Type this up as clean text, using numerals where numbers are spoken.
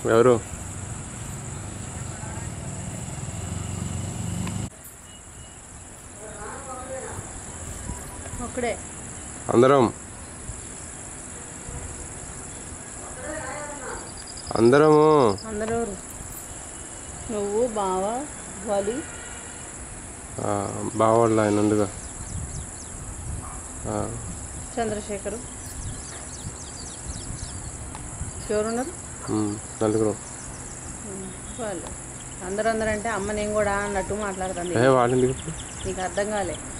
ఎవరు? ఒక్కడే. అందరం అందరము. అందరూ నువ్వు బావ వాలి బావాళ్ళ ఆయన ఉందిగా, చంద్రశేఖరు ఎవరున్నారు? నలుగురు. వాళ్ళు అందరూ అంటే అమ్మ నేను కూడా అన్నట్టు మాట్లాడుతుంది. వాళ్ళ నీకు అర్థం కాలే.